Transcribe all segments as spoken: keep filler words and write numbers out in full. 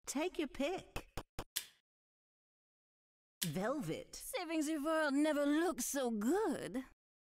Take your pick. Velvet. Saving the world never looked so good.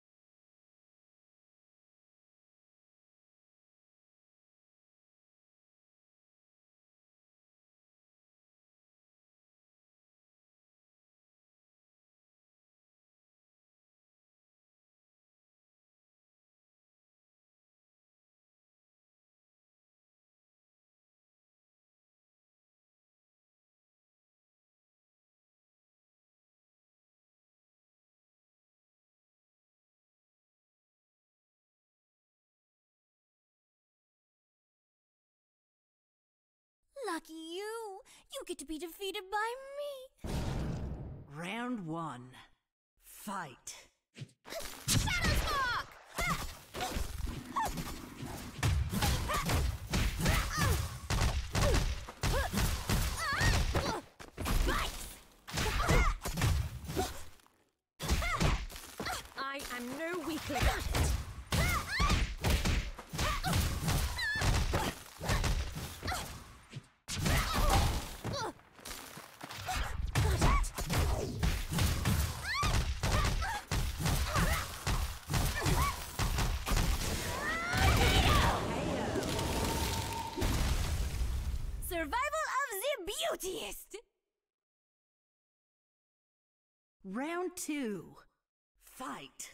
Lucky you! You get to be defeated by me! Round one. Fight. Shadowspark! I am no weakling. Survival of the beautiest! Round two. Fight.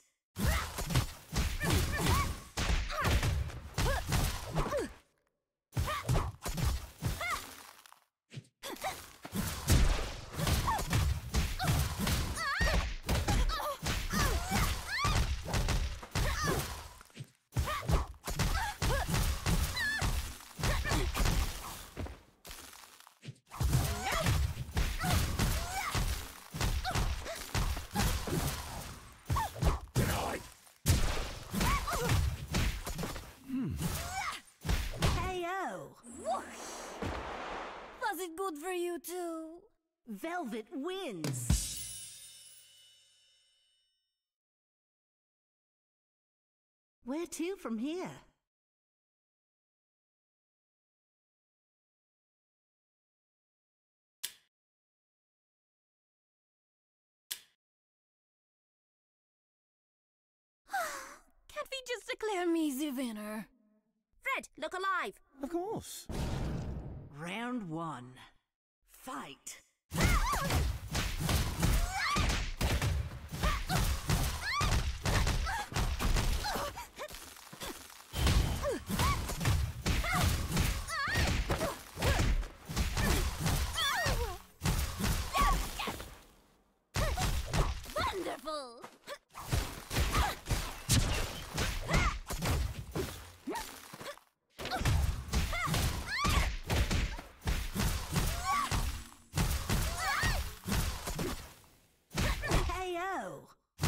K O. Was it good for you too? Velvet wins. Where to from here? Can't we just declare me the winner? Fred, look alive! Of course. Round one. Fight. Wonderful! K O.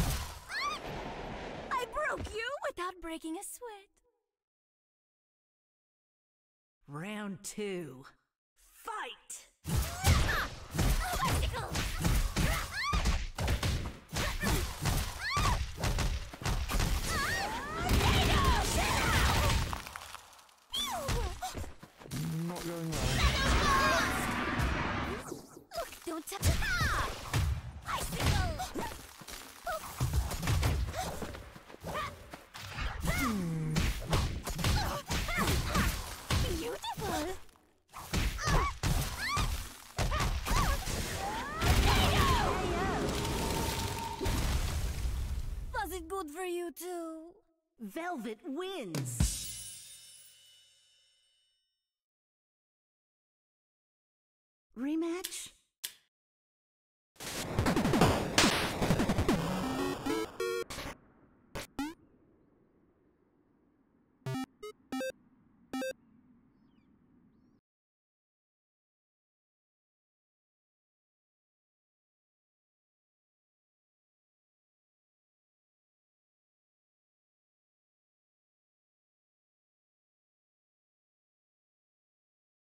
I broke you without breaking a sweat. Round two. Fight. Bicycle! Not going well. Look, don't touch it! Bicycle! Beautiful! Was it good for you too? Velvet wins. Rematch?